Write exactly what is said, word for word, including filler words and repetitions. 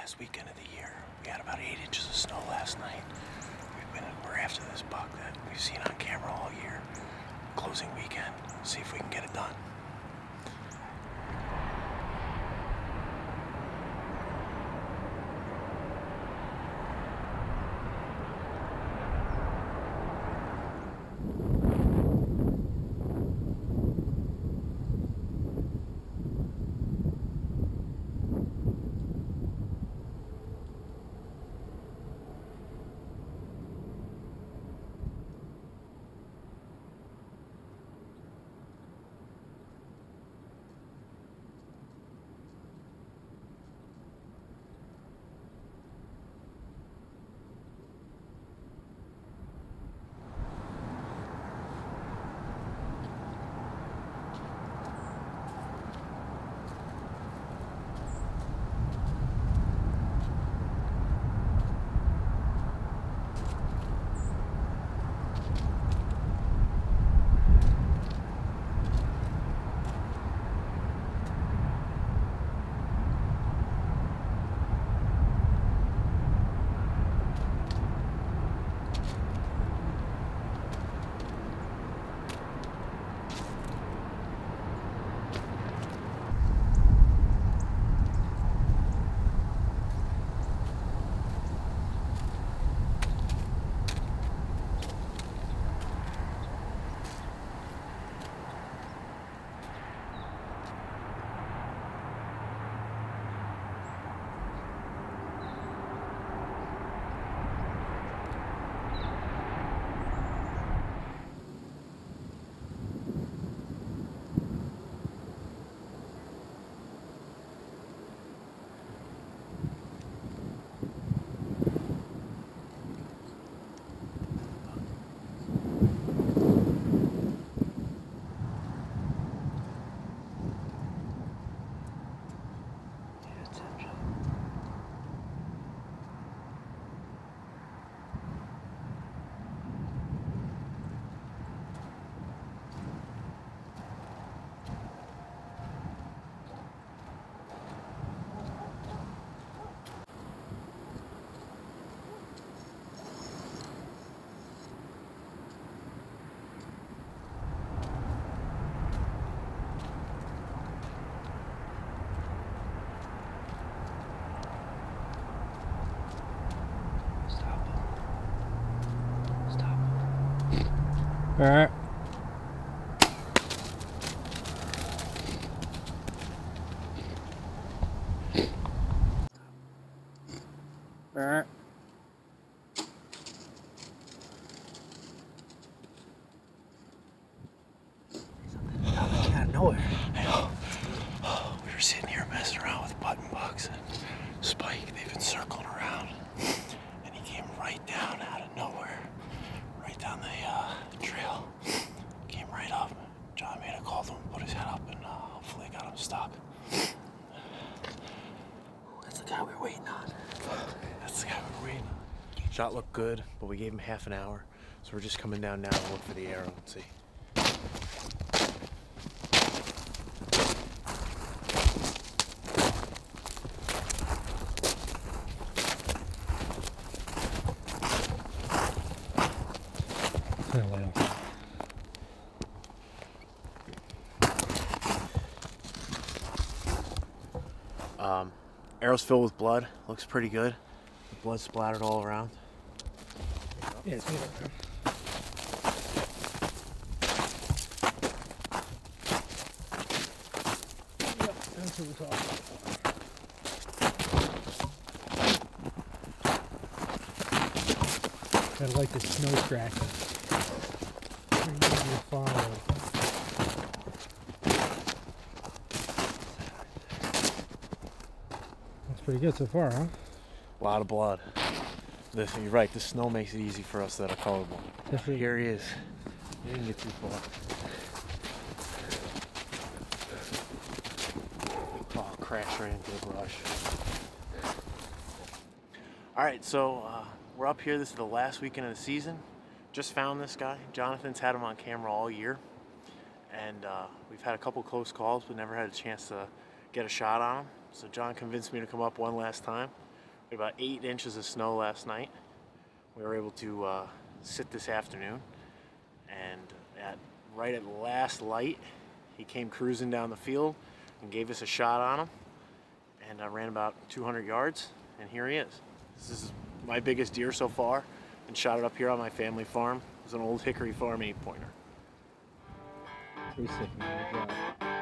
last weekend of the year. We had about eight inches of snow last night. We've been, we're after this buck that we've seen on camera all year. Closing weekend. See if we can get it done. All right. All right. Something coming out of nowhere. I know. We were sitting here messing around with button bucks and Spike. They've been circling around, and he came right down out of nowhere, right down the uh, trail. Came right up. John made a call to him, put his head up, and uh, hopefully got him stuck. That's the guy we were waiting on. That's the guy we were waiting on. Shot looked good, but we gave him half an hour, so we're just coming down now to look for the arrow and see. Um, arrow's filled with blood. Looks pretty good. The blood splattered all around. Yeah, it's good. Yep, that's what we're talking about. Gotta like the snow cracking. Pretty easy to follow. Pretty good so far, huh? A lot of blood. This, you're right, the snow makes it easy for us that are colorblind. Definitely. Here he is. He didn't get too far. Oh, crash right into the brush. Alright, so uh, we're up here. This is the last weekend of the season. Just found this guy. Jonathan's had him on camera all year. And uh, we've had a couple close calls, but never had a chance to get a shot on him. So John convinced me to come up one last time. About eight inches of snow last night. We were able to uh, sit this afternoon, and at right at last light, he came cruising down the field and gave us a shot on him, and I ran about two hundred yards, and here he is. This is my biggest deer so far, and shot it up here on my family farm. It was an Old Hickory Farm eight pointer. Pretty sick, man. Good job.